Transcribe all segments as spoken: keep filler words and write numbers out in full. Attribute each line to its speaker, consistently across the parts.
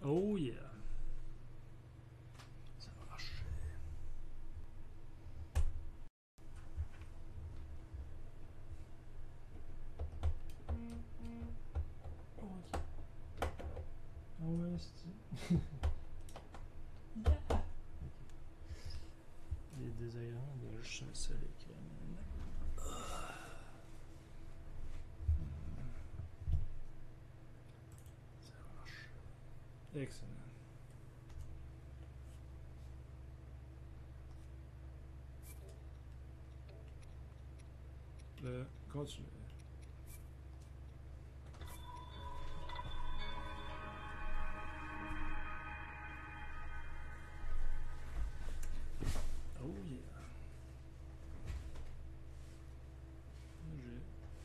Speaker 1: Oh yeah. Ça marche. Ok. Ah ouais, c'est... yeah. Il est désagréable, je sens le soleil qui ramène. Ça marche. Excellent. Euh, continue. Oh yeah. J'ai...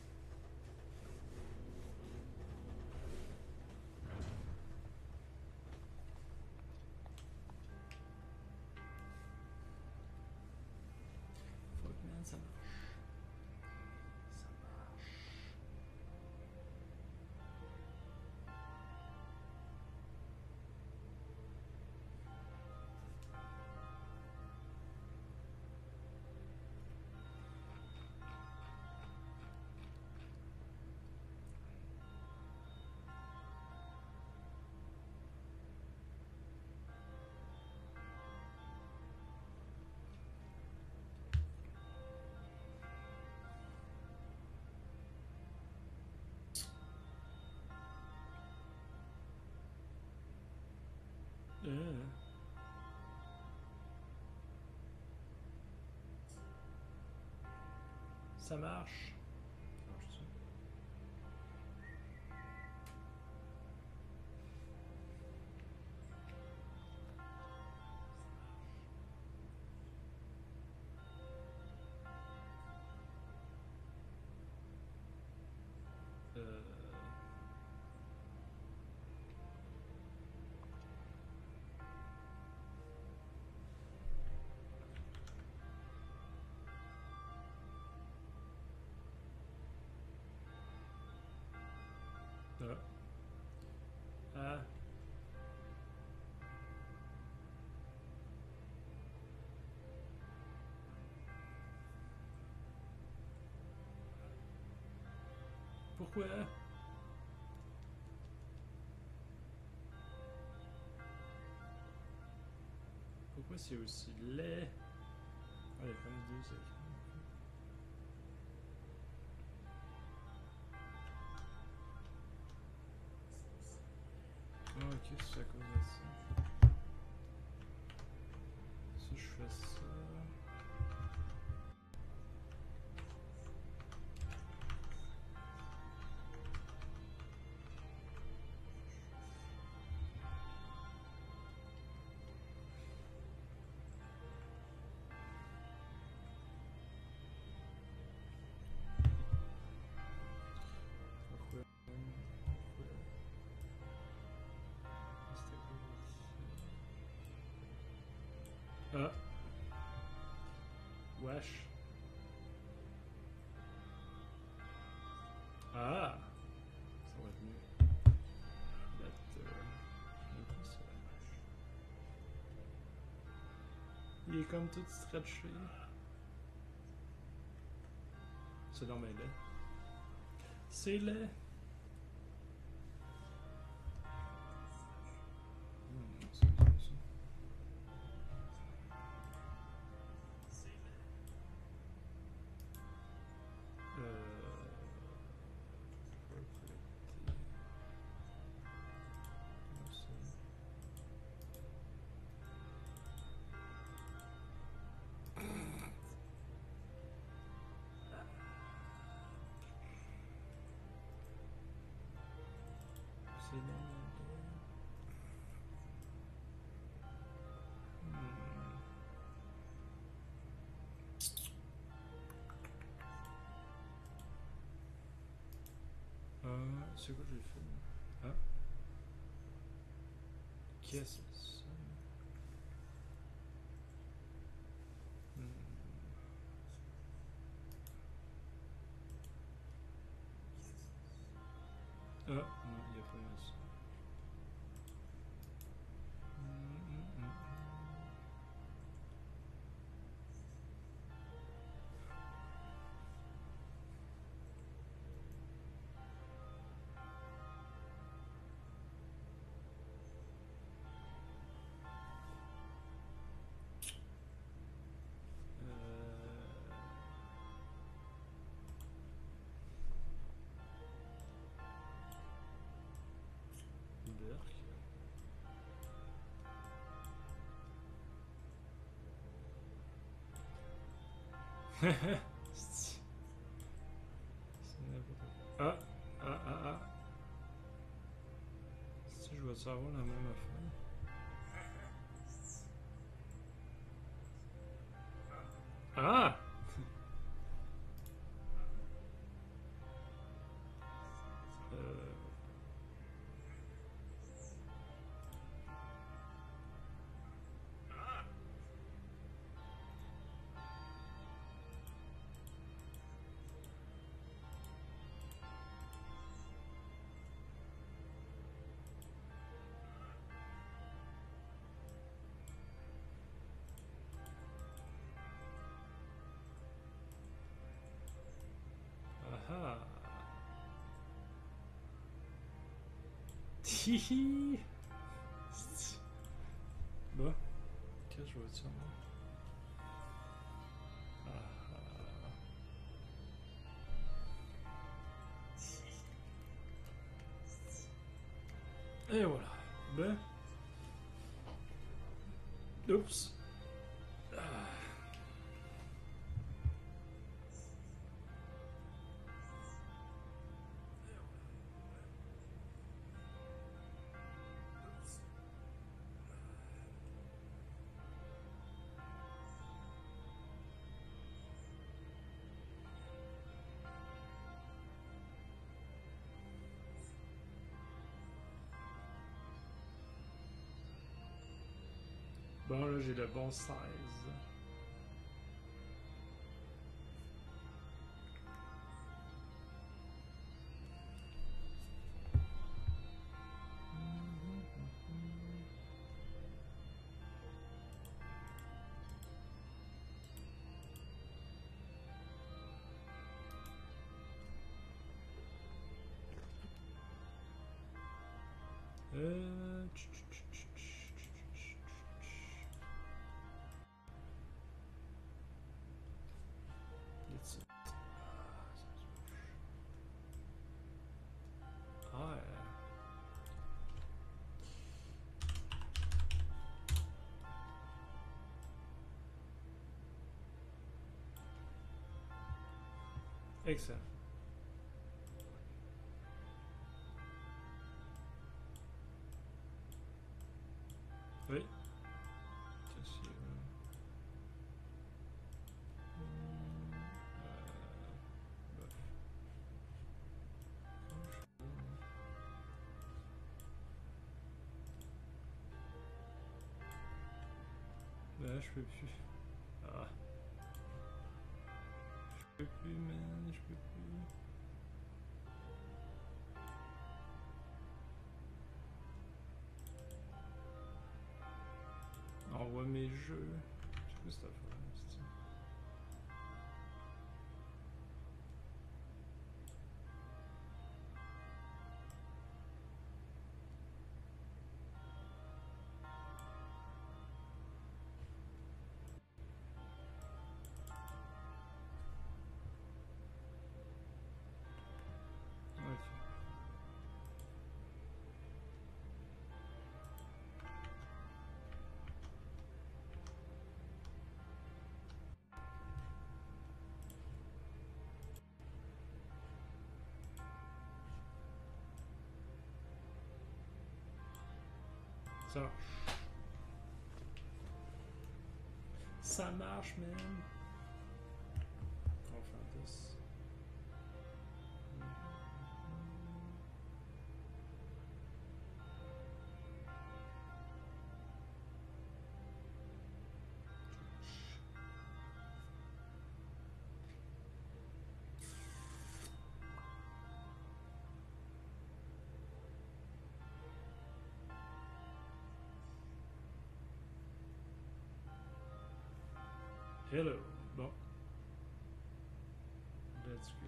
Speaker 1: Fuck man, ça marche. Ça marche. Euh. Ça marche. Marche-tu? Euh... Ah. Ah. Pourquoi? Pourquoi c'est aussi laid? Ah, il y a comme deux écrans. Ah, ok, c'est à cause de ça. Si je fais ça... Pourquoi? Pourquoi? C'est à cause de ça. Ah! Wesh! Ah! Ça va être mieux. Better. Ok, ça. Il est comme tout stretché. C'est dans mes laid. C'est laid! Hmm, c'est comme ça. Euh... Propriété. Comme ça. C'est dans mes laid. Hmm. Euh, c'est quoi que j'ai fait? Ah? Qu'est-ce que c'est ça? Hmm. Ah, non, il n'y a pas de ça. C'est n'importe quoi. Ah, ah, ah, ah. Si je vais savoir la même affaire. Ah! euh... Ah! Hihi! Bon, qu'est-ce que je vois de ça, moi? Ah! Et voilà. Ben. Oups. Ah. Bon, là, j'ai le bon seize. Euh... That's it. Ah, excellent. Oui. Ceci, euh... Euh... Ben, je peux plus. Ah. Je peux plus, man, je peux plus. Envoie mes jeux. C'est quoi cette affaire? Ouais. Ça marche. Ça marche, man. On va faire this. Hello. Bon. Let's go.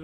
Speaker 1: toi?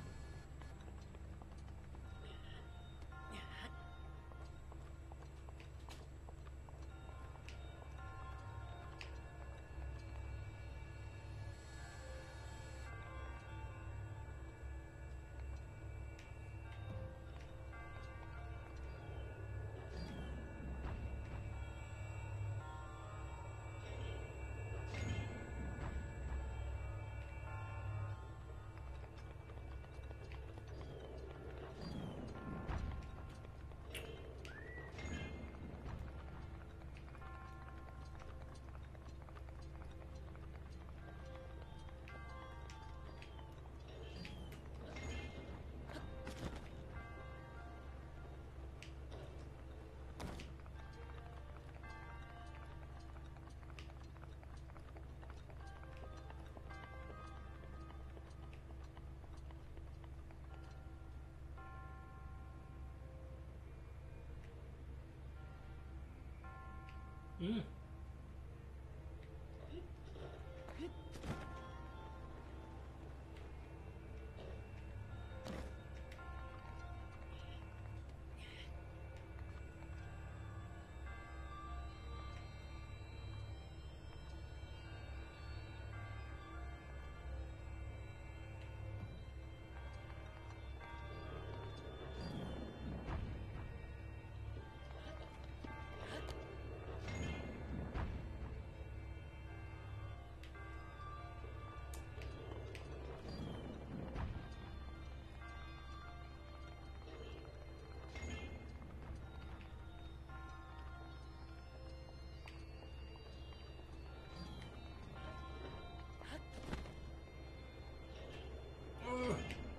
Speaker 1: Hmm. Oh.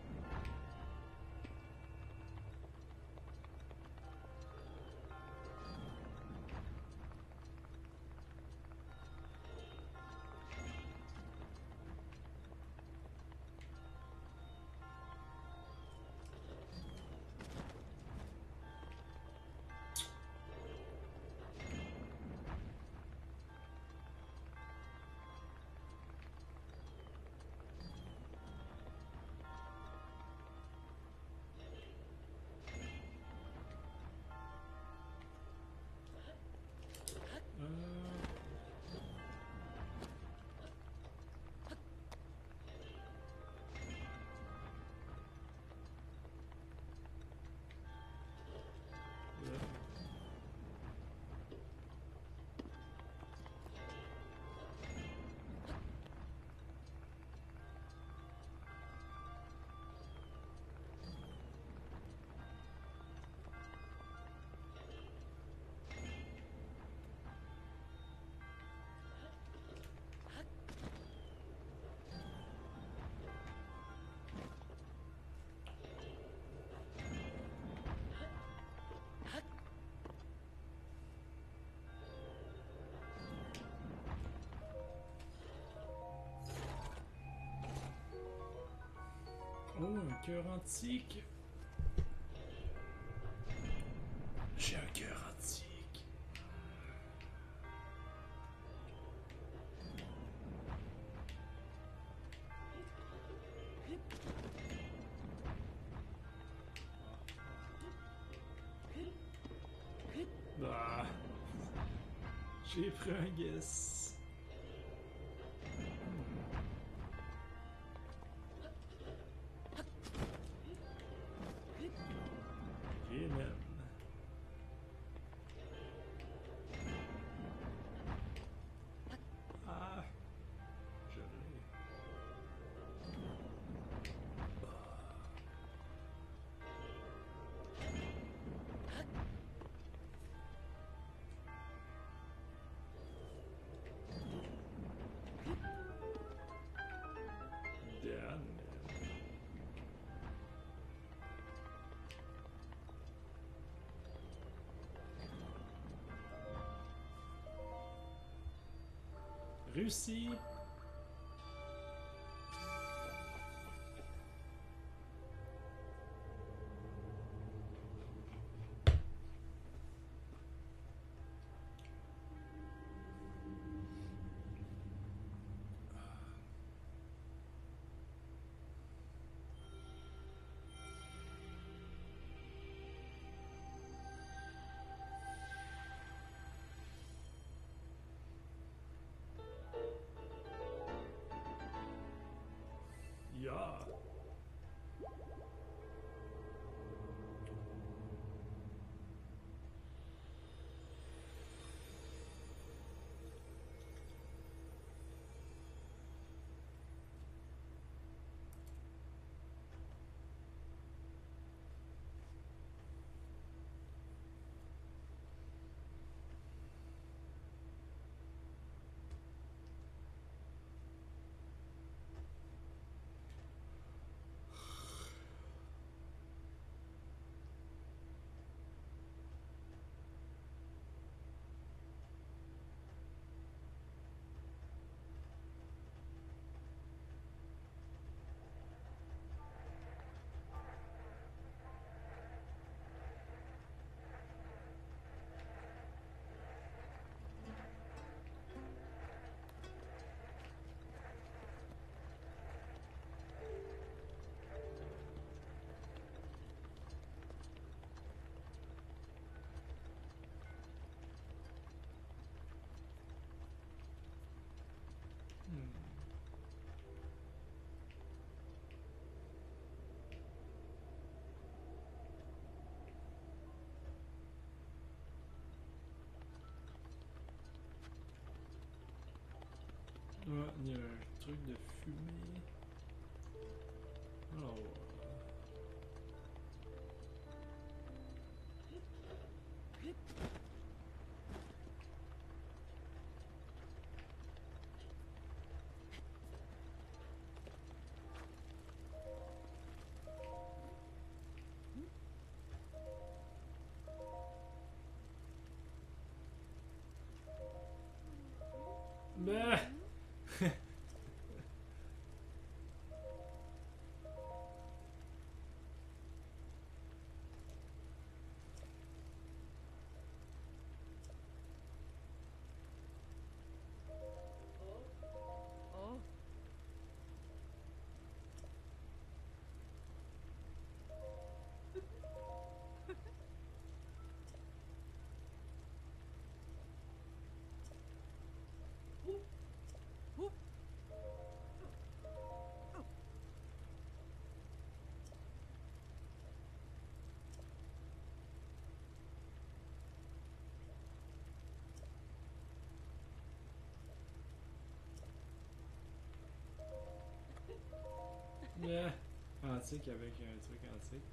Speaker 1: Oh, un cœur antique. J'ai un cœur antique. Ah. J'ai pris un guess. Réussi. il y a un truc de fumée. Alors, bah! Yeah. Antique avec un truc antique.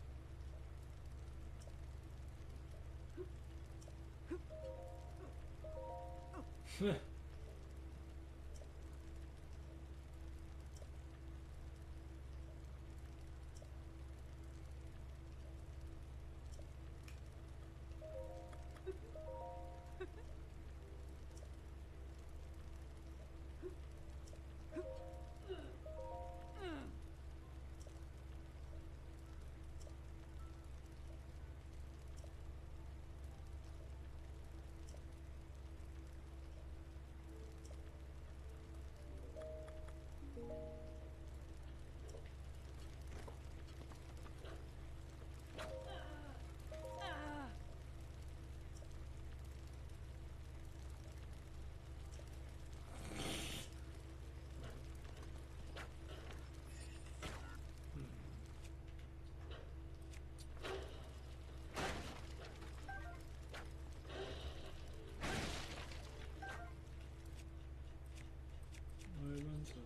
Speaker 1: Ouais, bonne ça.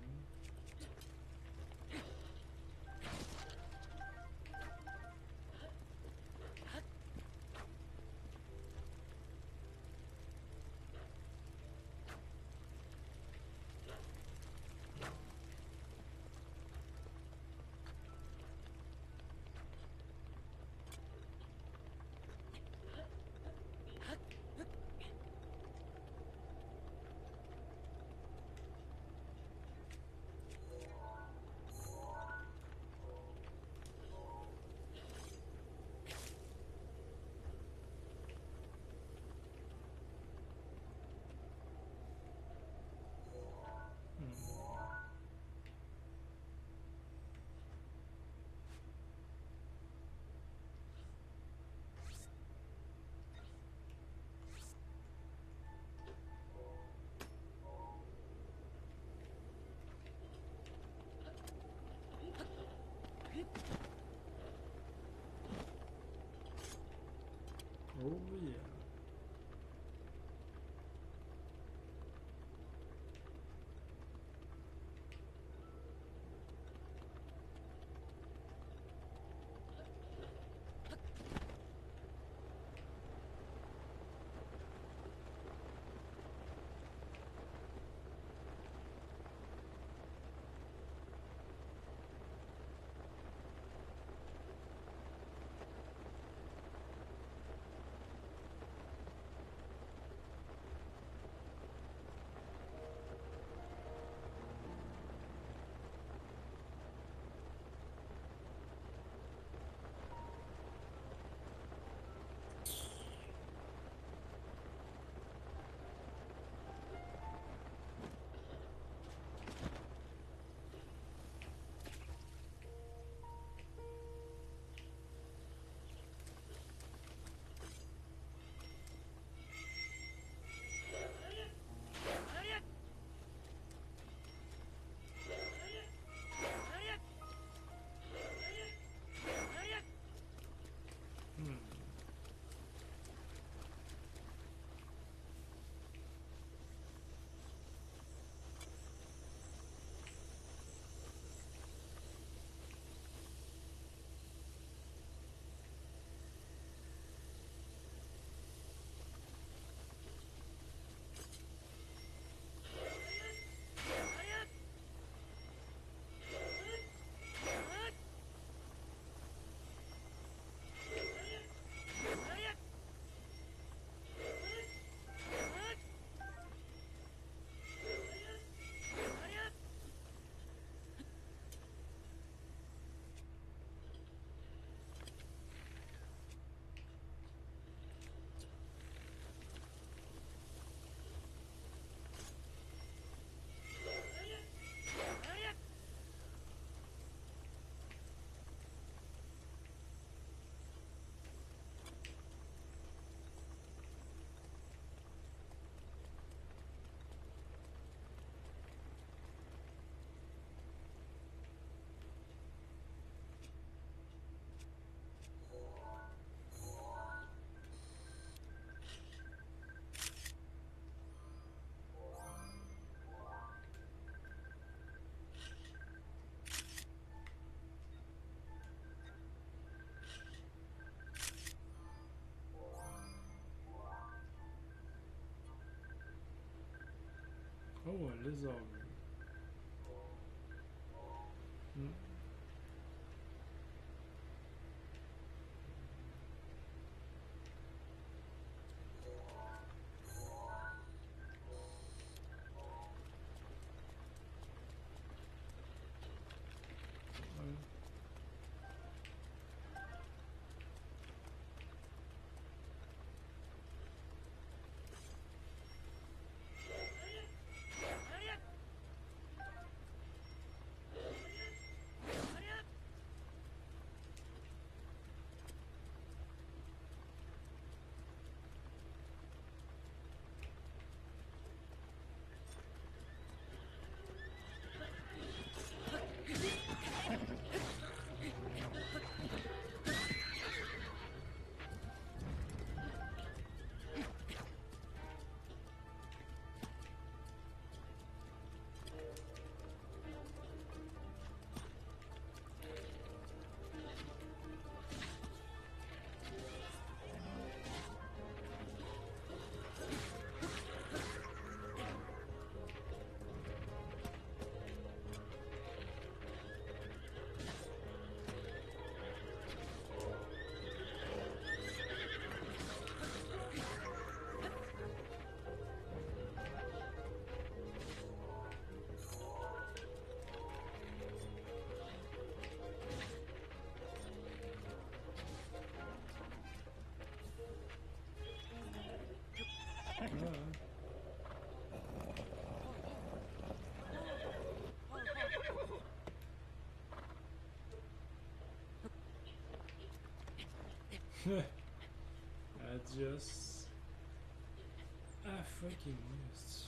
Speaker 1: Oh yeah. Oh, un lézard bleu. Hmm. Ouais. Ouais. Adios. Ah, fucking yes.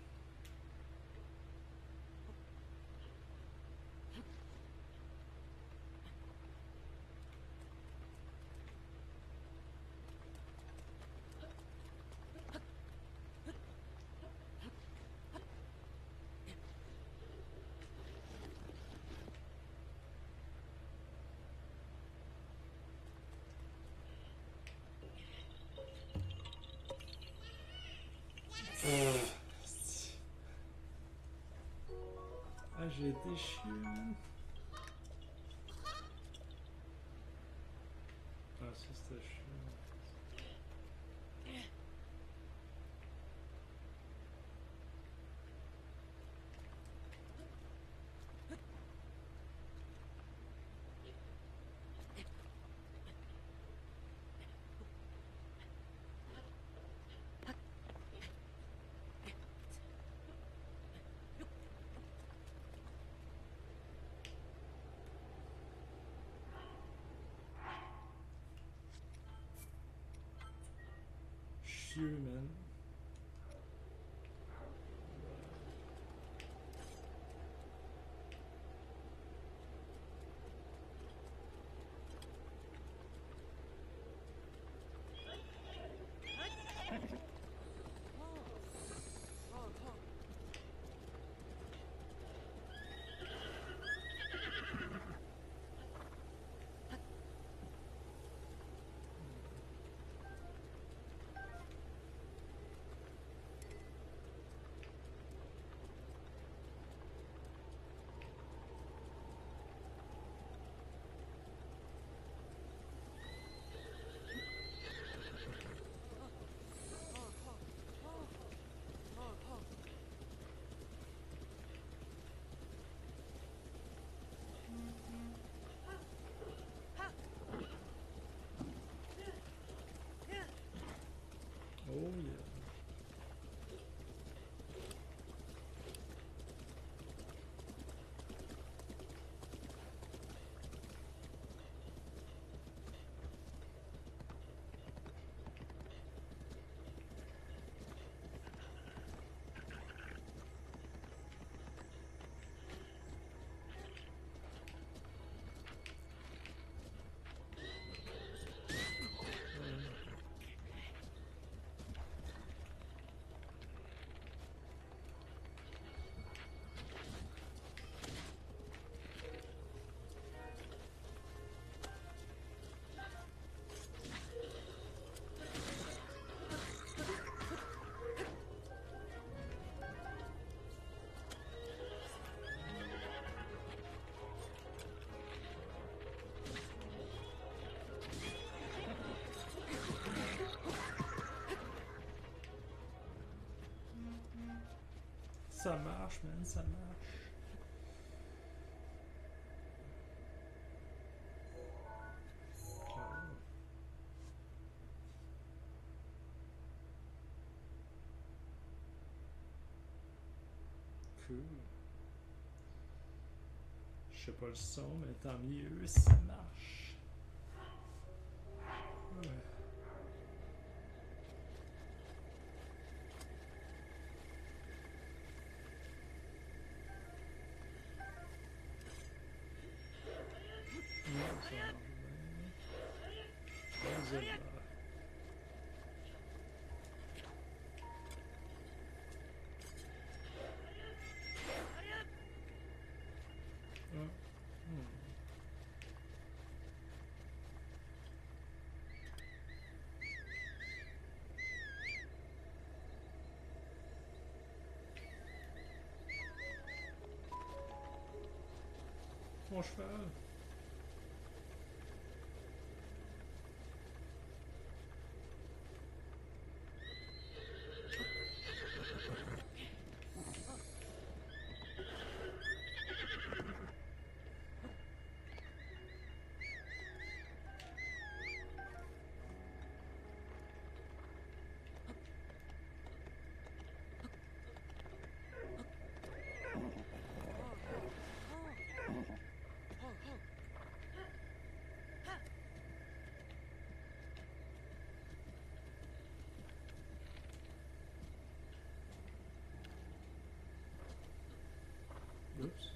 Speaker 1: Ah, j'ai été chier, man. Ah, ça c'était chiant. Chieux, man. Oh yeah. ça marche, man, ça marche. Oh. Cool. Je sais pas le son, mais tant mieux, ça marche. Ouais. Non, ça marche bien. Bon, Zelda. Ah. Hmm. Mon cheval. Oups.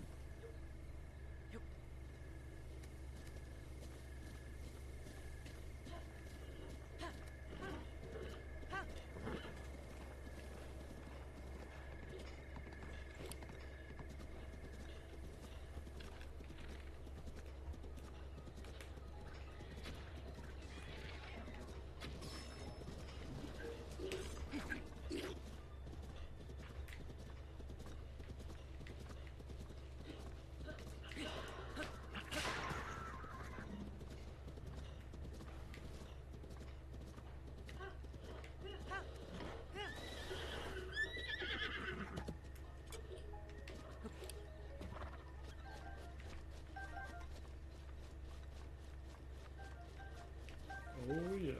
Speaker 1: Oh yeah.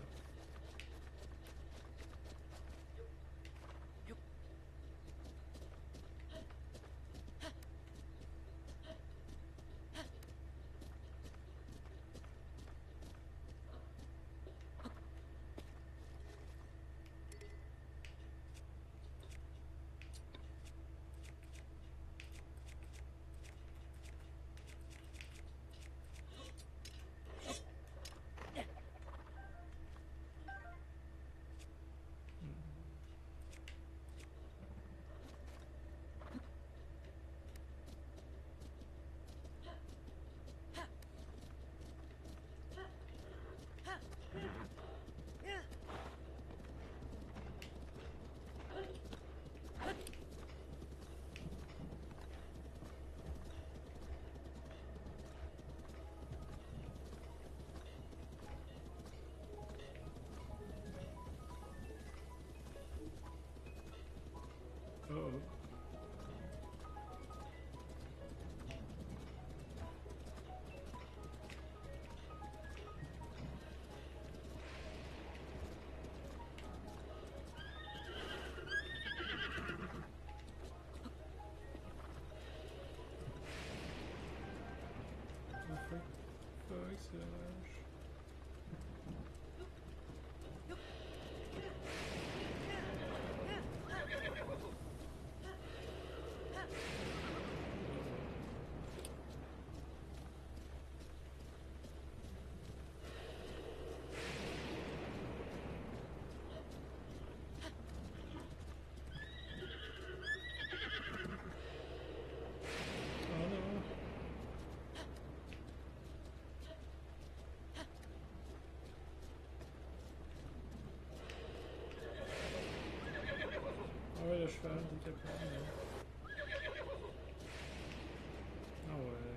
Speaker 1: Uh-oh. Fuck, fuck, c'est lâche. Oh non. Ah ouais, le cheval, t'es capable. Ah ouais.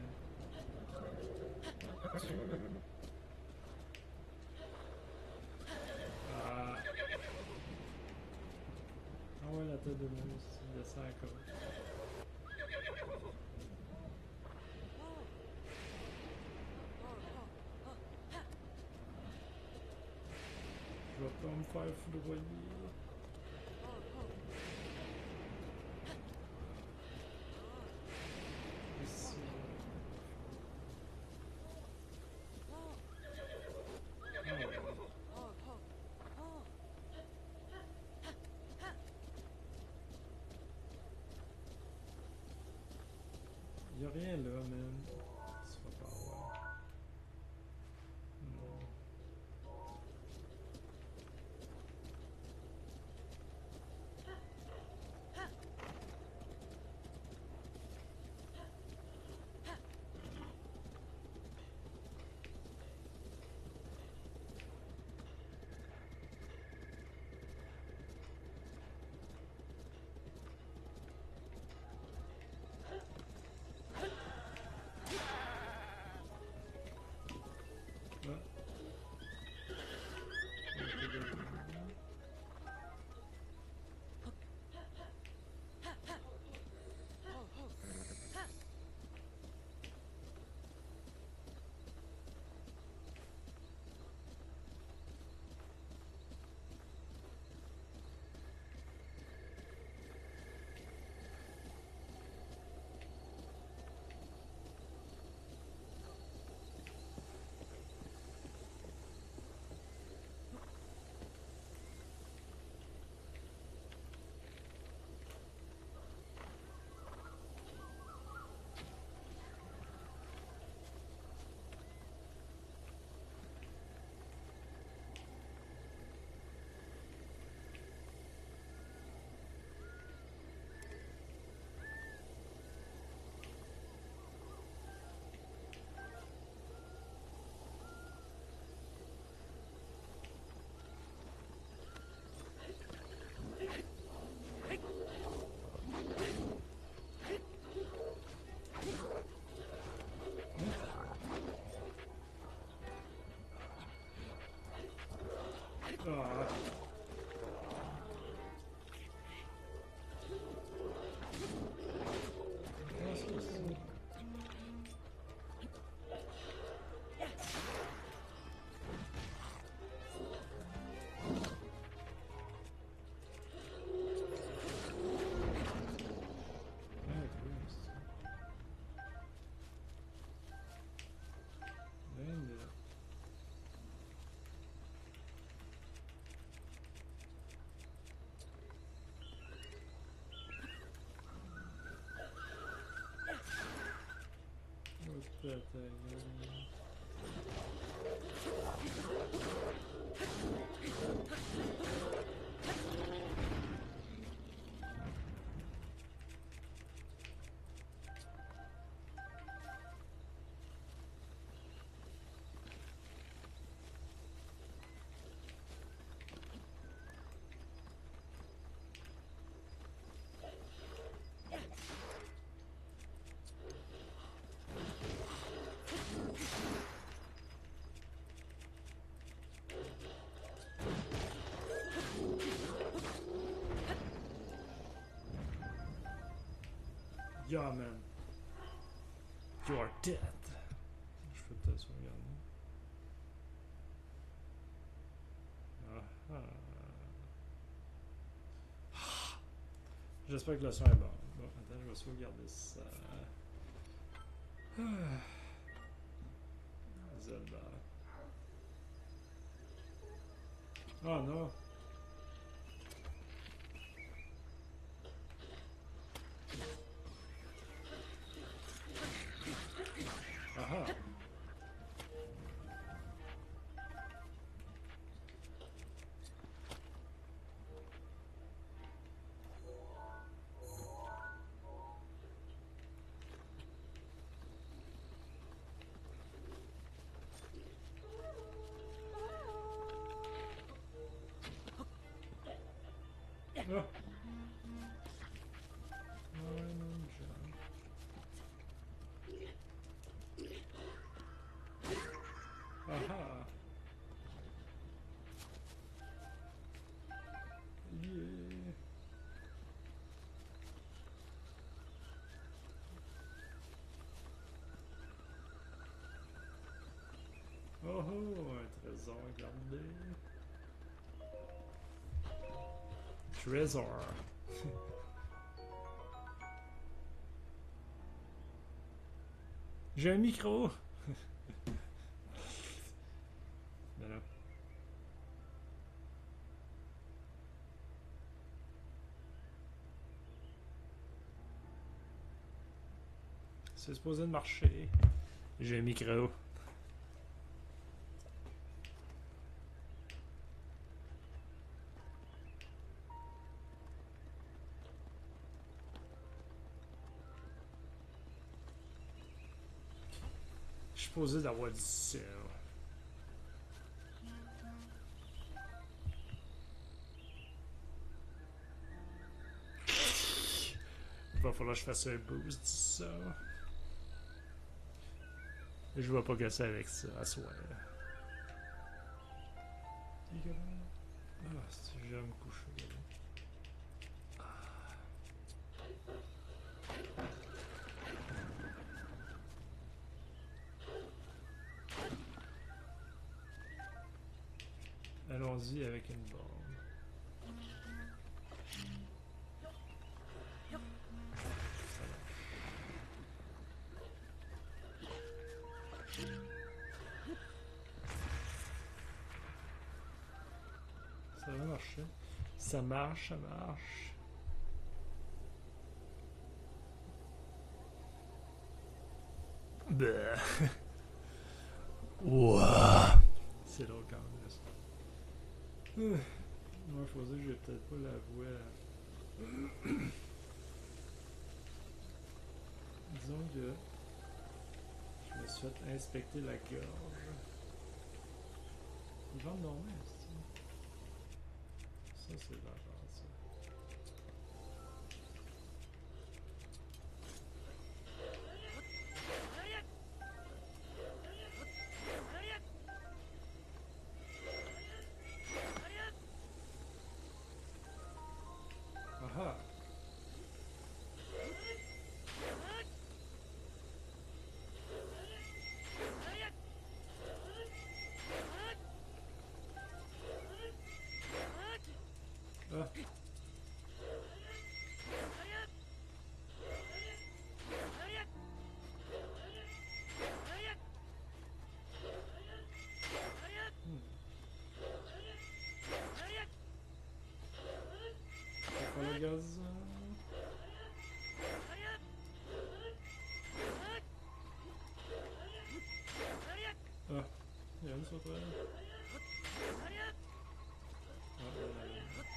Speaker 1: Ah. Ah ouais, la tête de monstre. descend à côte. Je vais pas me faire foudroyer. Ici. Il n'y a rien là, man. Ça va pas avoir. Non. Ah. Yeah, man. You are dead. Je peux peut-être sauvegarder. Ah, ah. J'espère que le son est bon. Bon, attends, je vais sauvegarder ça. Ah. Zelda. Oh non. Aha. Ah. Aha. Yeah. regarder. Trésor. J'ai un micro. Mais là. C'est supposé de marcher. J'ai un micro. Je suis supposé d'avoir du sel. Il va falloir que je fasse un boost de ça. Je vais pas casser avec ça à soir. Ah, si je vais me coucher. Allons-y avec une bombe. Ça va marcher. Ça marche, ça marche. Bah. Ouah. C'est drôle quand même ça. Euh. Moi, faut dire que je vais peut-être pas l'avouer à... Disons que je me suis fait inspecter la gorge. Il va me dormir, c'est ça. Ça, c'est de la chance, ça. Aha! Ah! Hmm. C'est pas le gaz. Ah! Il y a une sauterelle. Ah, euh...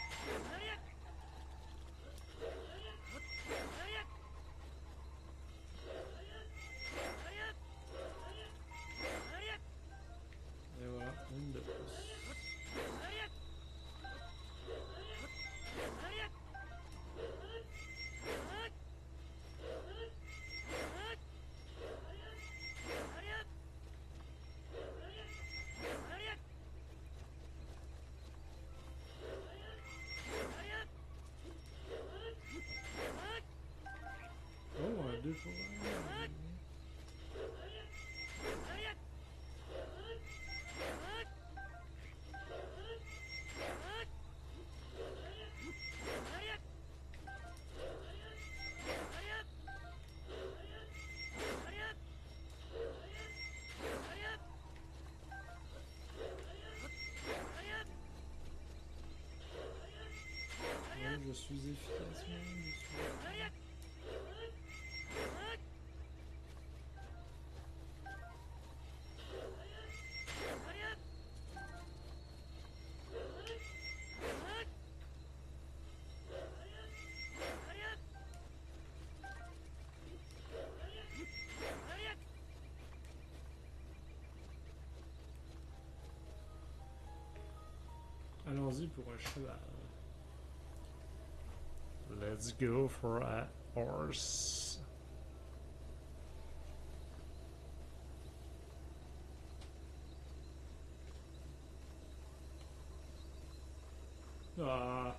Speaker 1: Et voilà, une de plus. Oh, un deux pour un. Ouais, je suis efficace, moi. Je suis... Allons-y pour un cheval. Let's go for a horse. Ah.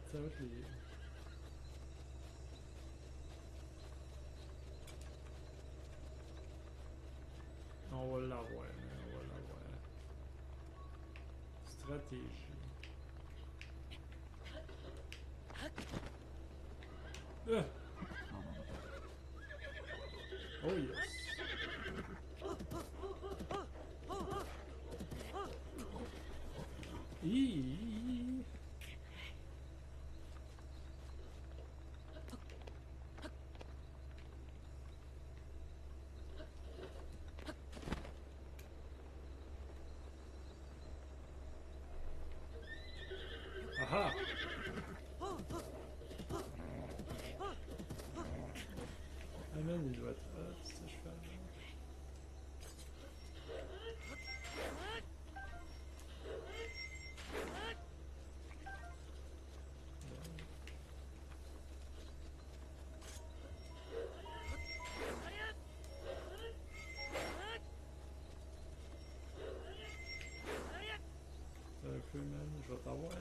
Speaker 1: Ça va être les... On va l'avoir, mais on va l'avoir. Stratégie. Ah! Oh yes! Eee. Aha! Ah man, il doit être hot, ce cheval-là. C'est un peu, man, je vais t'avoir.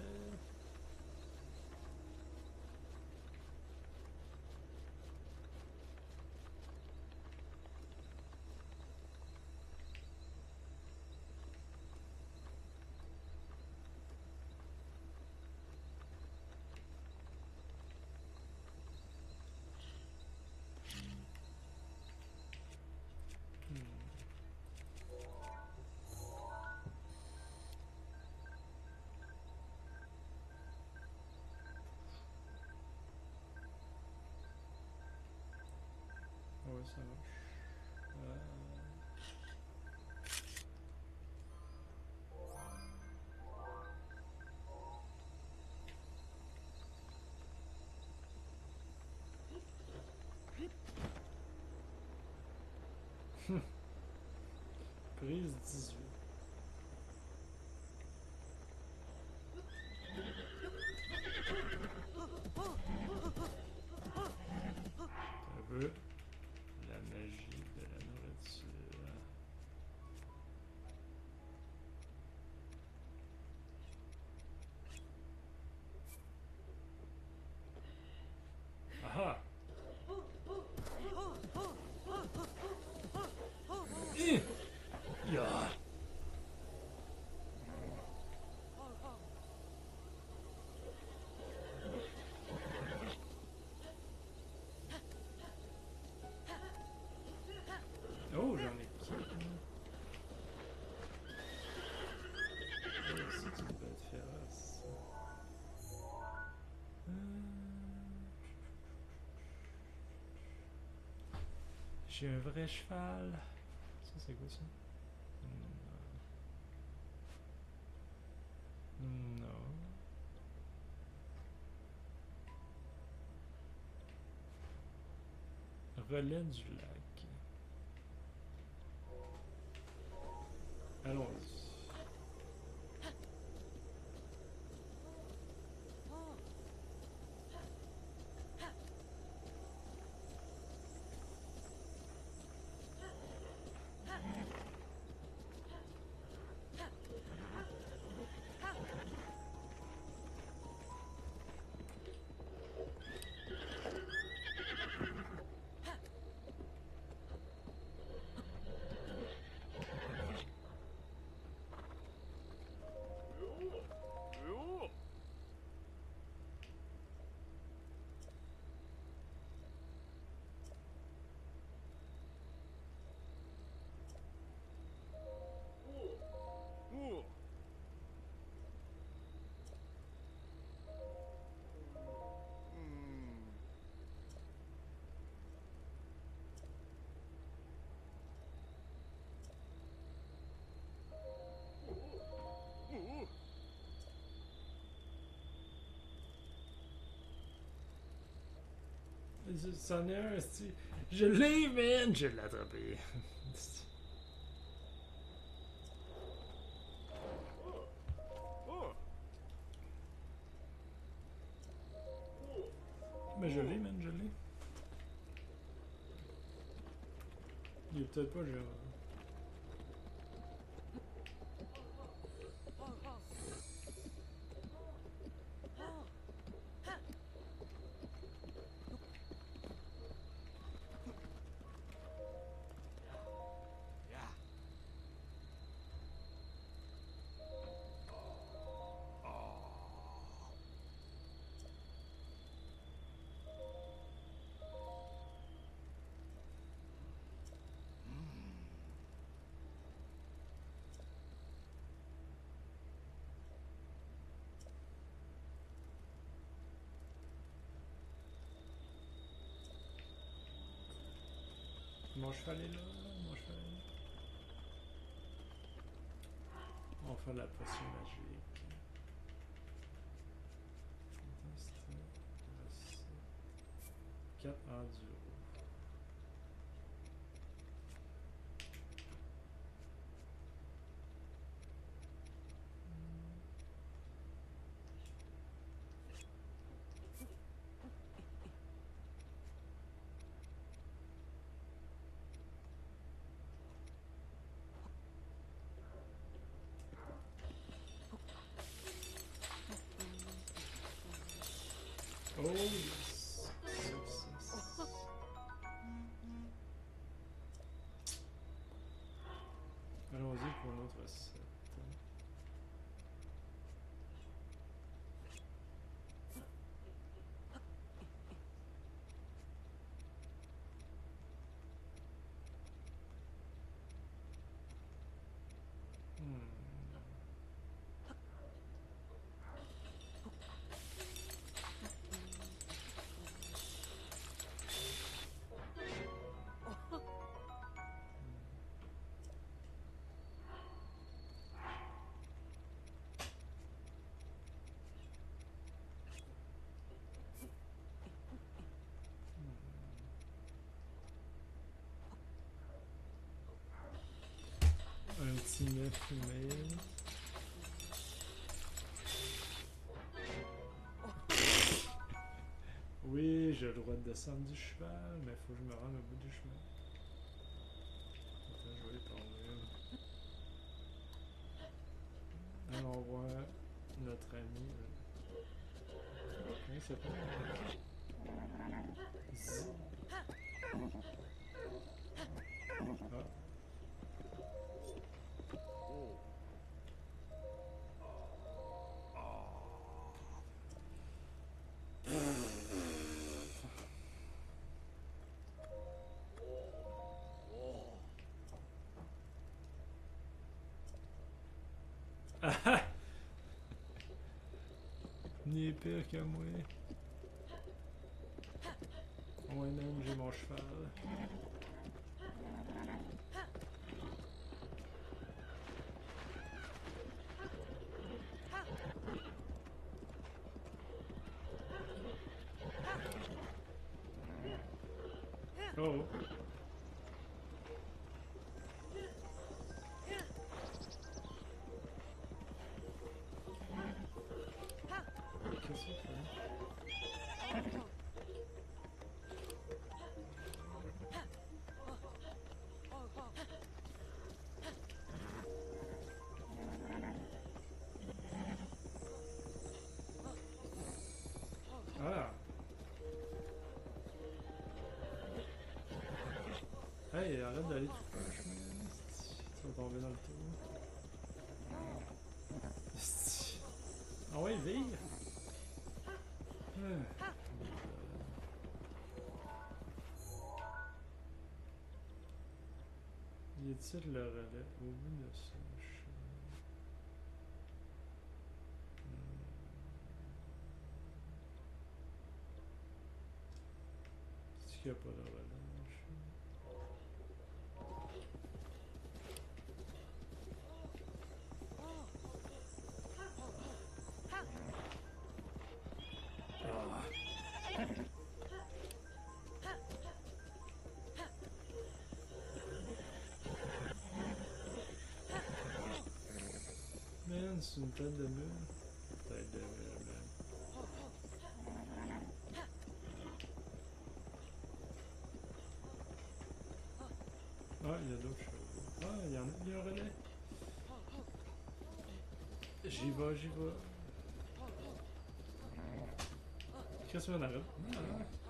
Speaker 1: Ouais, ça marche. Euh... Prise dix-huit. Un peu. La magie de la nourriture. Aha! Eh! Yeah! Oh, j'en ai qui? Oh, c'est une bête féroce. Euh... J'ai un vrai cheval. Ça, c'est quoi ça? Non. Non. Relais du lac. Allons-y. C'en est un, c'est... Je l'ai, man! Je l'ai attrapé. Mais je l'ai, man, je l'ai. Il est peut-être pas genre... mon cheval est là, mon cheval est là. On va faire la potion magique. quatre enduro. Oh yes! Success. Allons-y pour une autre recette. Hmm. Un petit neuf email. Oui, j'ai le droit de descendre du cheval, mais il faut que je me rende au bout du chemin. Attends, je vais aller par là. Allons voir notre ami. Comment il s'appelle? Ici. Ah. Ni pire que moi. Ouais, même j'ai mon cheval. Oh! Qu'est-ce qu'il fait? Ah! Hey, arrête d'aller tout proche, man. Tu vas tomber dans le trou. Ah ouais, vire! Ah. Il étire le relais au bout de ça. Est-ce qu'il n'y a pas de relais? Man, c'est une tête de mule. Tête de mule, man. Ah, il y a d'autres choses. Ah, il y en a, il y a un relais. J'y vais, j'y vais. Qu'est-ce que tu veux en arrête? Ah.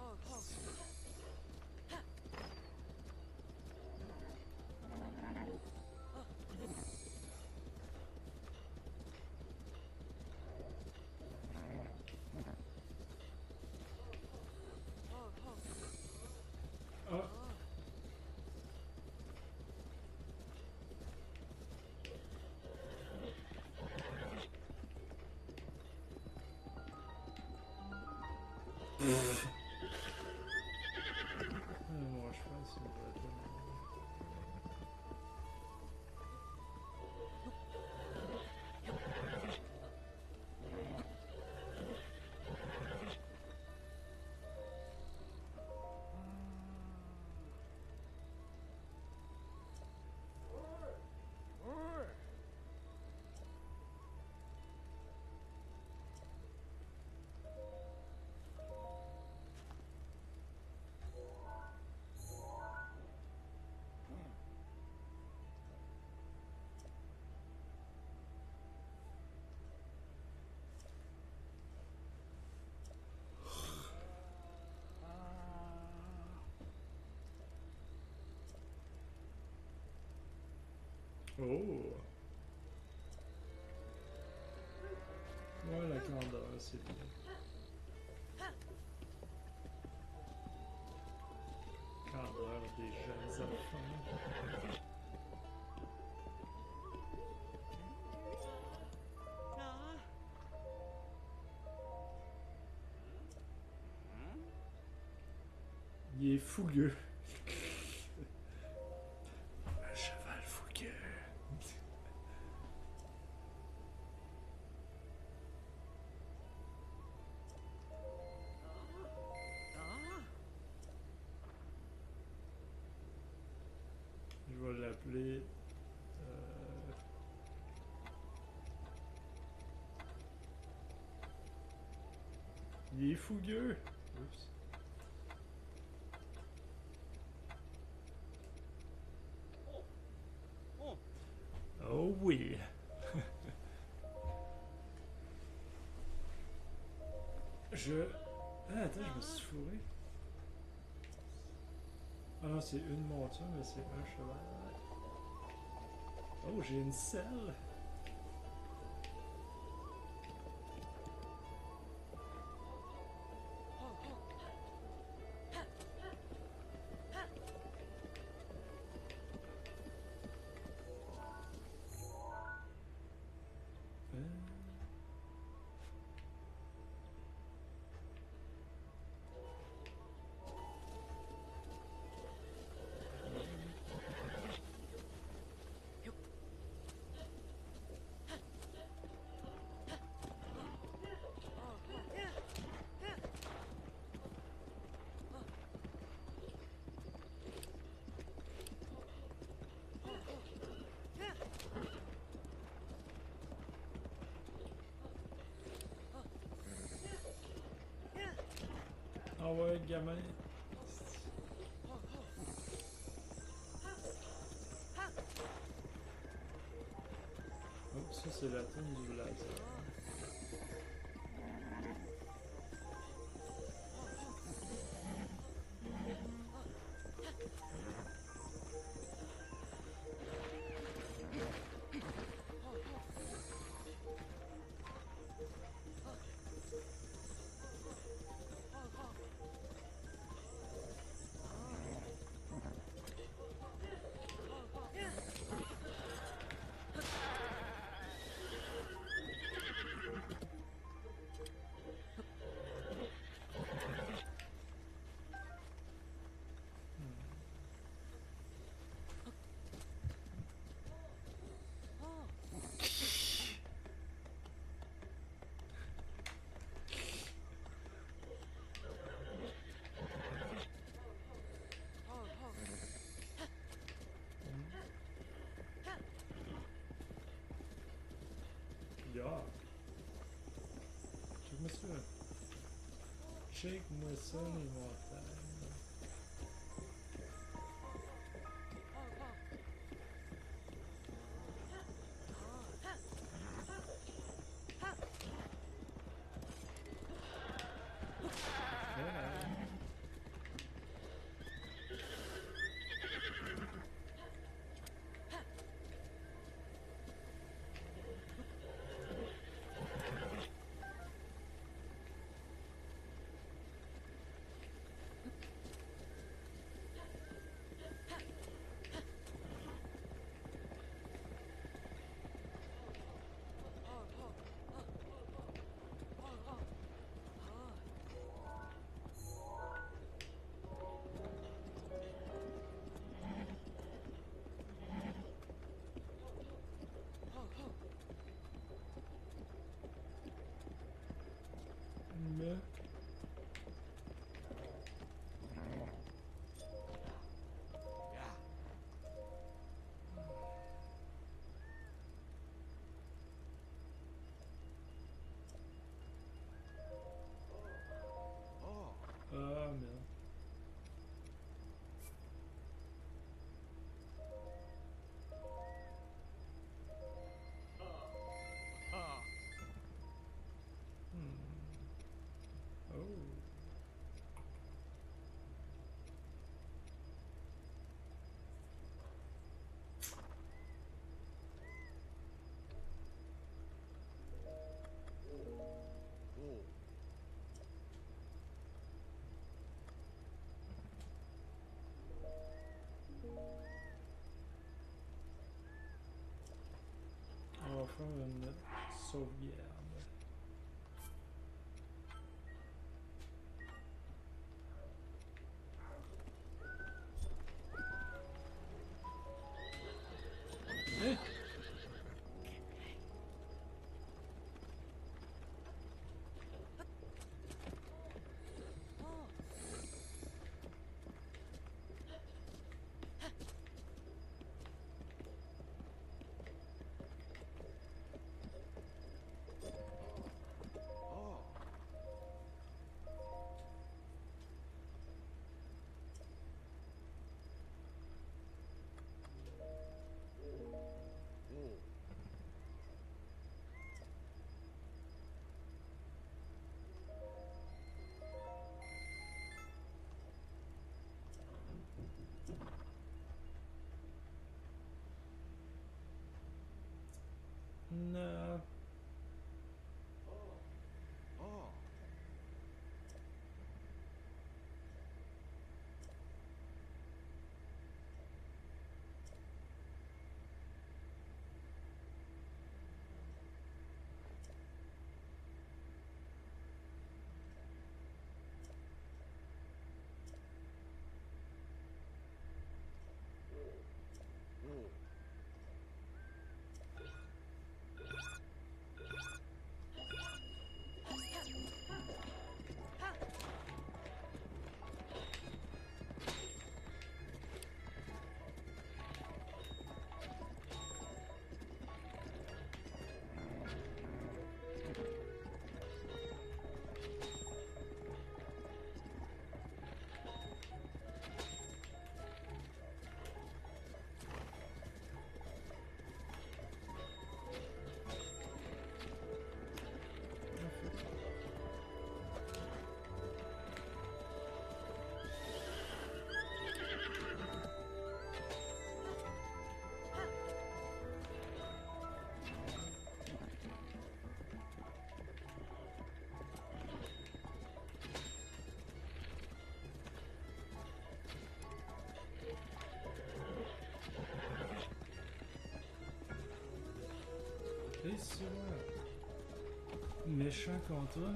Speaker 1: Ah. Oh! Ouais, la candeur, c'est bien. Candeur des jeunes enfants. Il est fougueux. Un cheval fougueux. Je vais l'appeler... Euh... Il est fougueux. Oups. Oh oui. Je... Ah, attends, je me suis fourré. Ah non, c'est une monture, mais c'est un cheval. Oh, j'ai une selle. Euh... Ah ouais, gamin. Oh, ça c'est la tune du laser. Yeah. Check-moi ça. Check-moi ça, les montagnes. Voilà. sauvegarde. Hein? No. Et c'est vrai. Méchant contrat.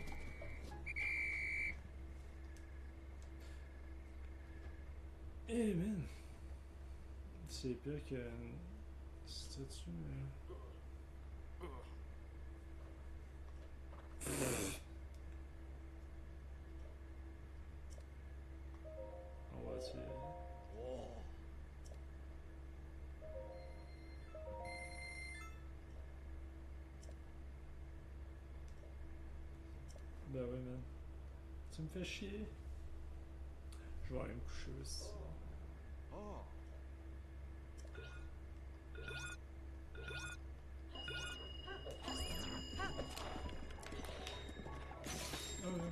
Speaker 1: Eh man! C'est pire que une statue. euh. On va essayer. Ben ouais, man. Tu me fais chier. Je vais aller me coucher aussi. Ah ouais.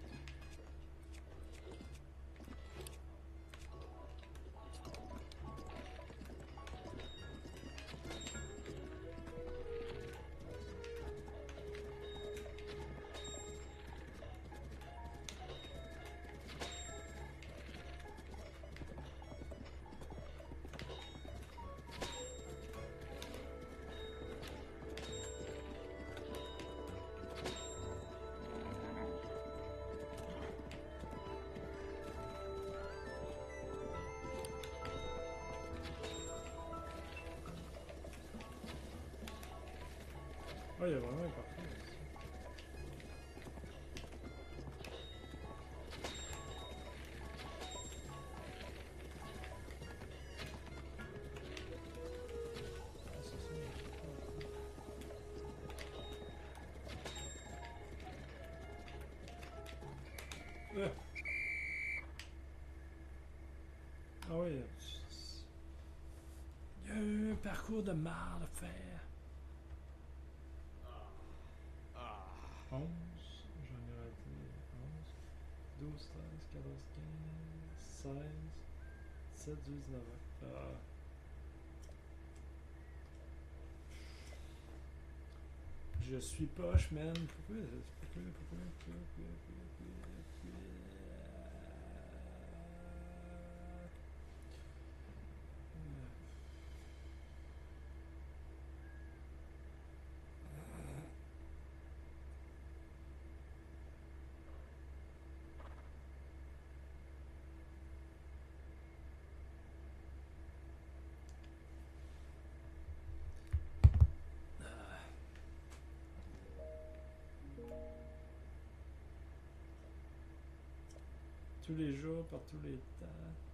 Speaker 1: Ah, il y a vraiment un parfait ici. Ah, c'est ça. Ah, ah oui, il y a eu un parcours de marre à faire. onze, j'en ai raté onze, douze, treize, quatorze, quinze, seize, dix-sept, dix-neuf. Ah. Je suis poche, man. Pourquoi? Pourquoi? Pourquoi? Pourquoi? Pourquoi? Pourquoi? Pourquoi? tous les jours, par tous les temps.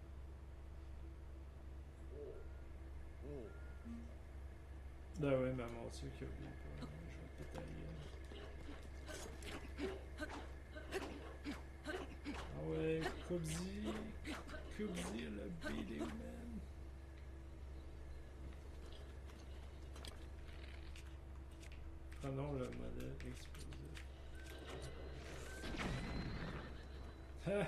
Speaker 1: Ben ouais, mais mon Dieu, qu'il a oublié pas. Je vais péter la gueule. Ah ouais, Kubzi. Kubzi, le beating man. Prenons le modèle explosif. Ha!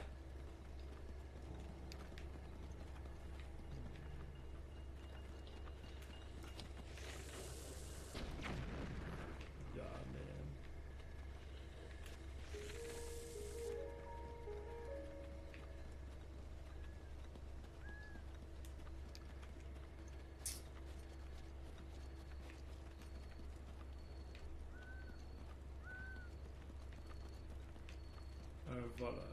Speaker 1: Yeah, man. Un voleur.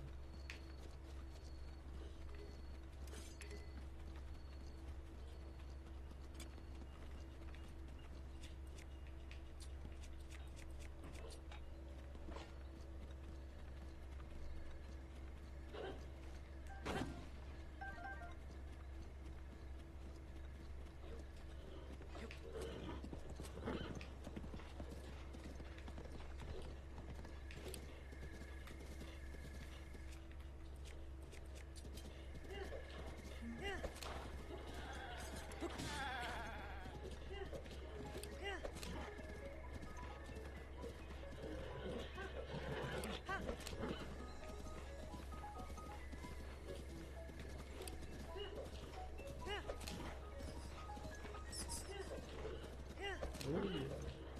Speaker 1: Oh yeah.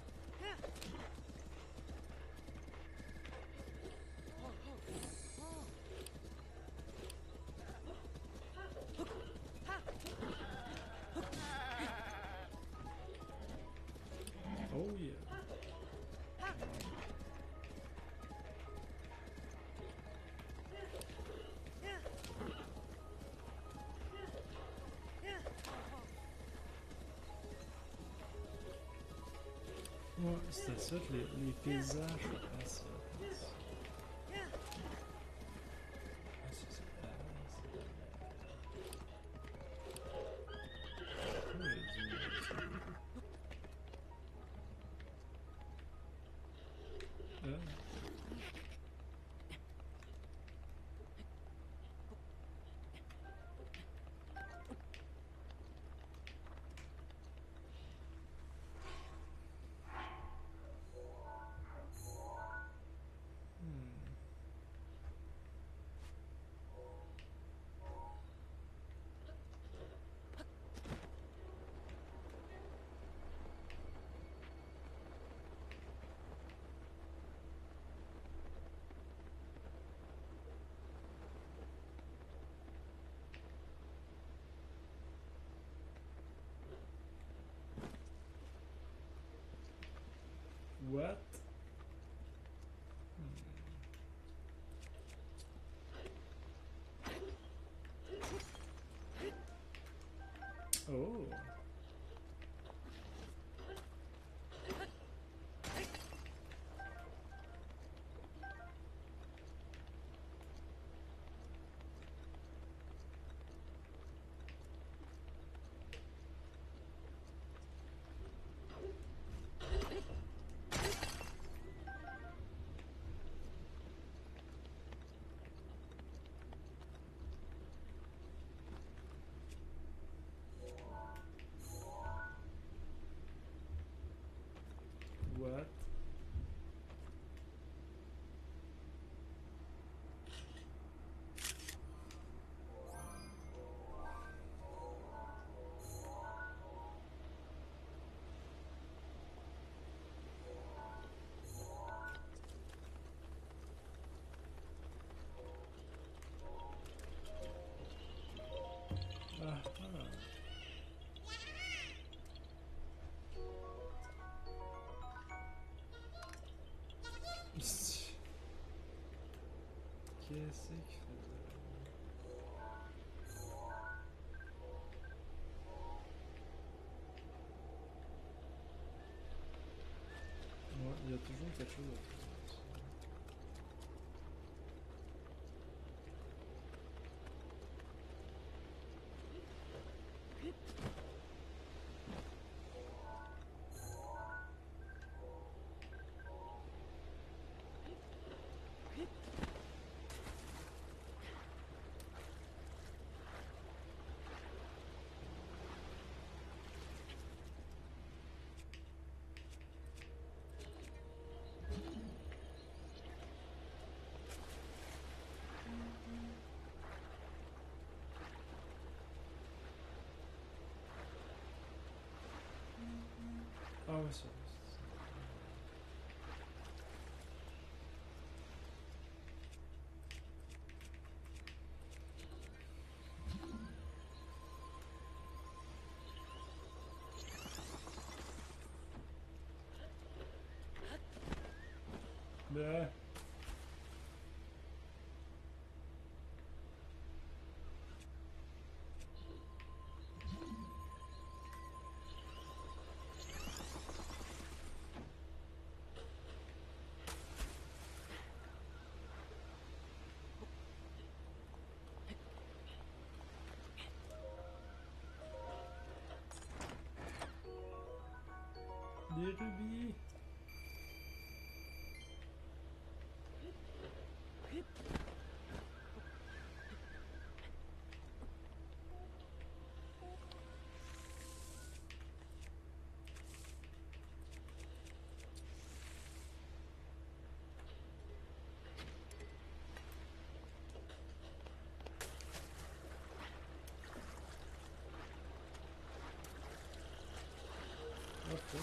Speaker 1: Oh yeah. Ouais, c'était ça que les, les paysages faisaient ça. Ah, c'est ça. Ah, c'est de la... Oui, du... Ah. What? Hmm. Oh. What? Ah, ah. Qu'est-ce qu'il faisait? Ouais, il y a toujours quelque chose à faire. Ouais, ça. Bah. Des rubis. Hop, hop.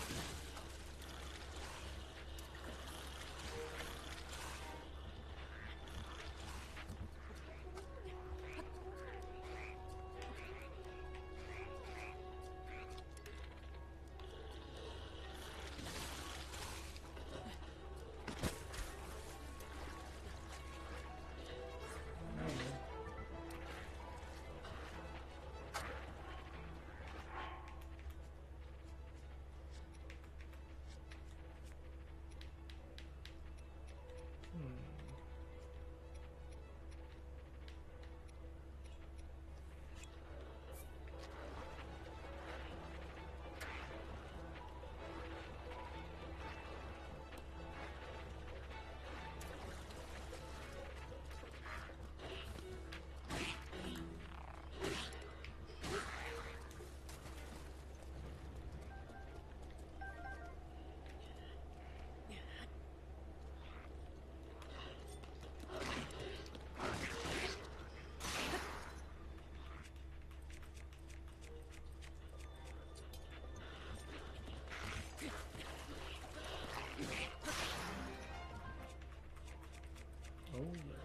Speaker 1: Oh yeah.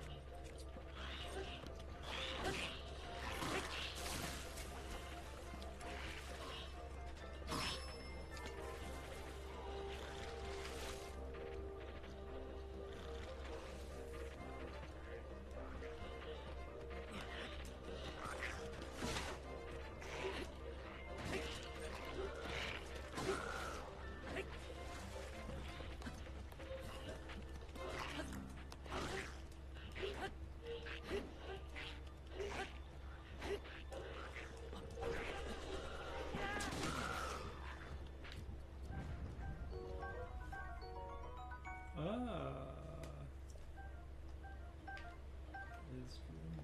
Speaker 1: Ah. It's good.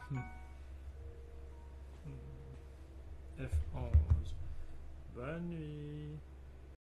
Speaker 1: F onze. Bonne nuit.